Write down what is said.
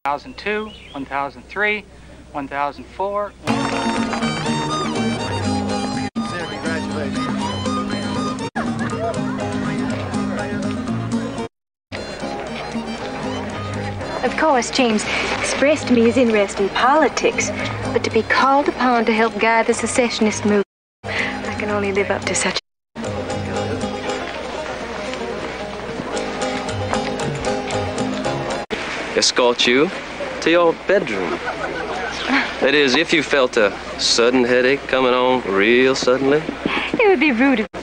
1002, 1003, 1004. Of course, James expressed to me his interest in politics, but to be called upon to help guide the secessionist movement, I can only live up to such. Escort you to your bedroom. That is, if you felt a sudden headache coming on real suddenly. It would be rude of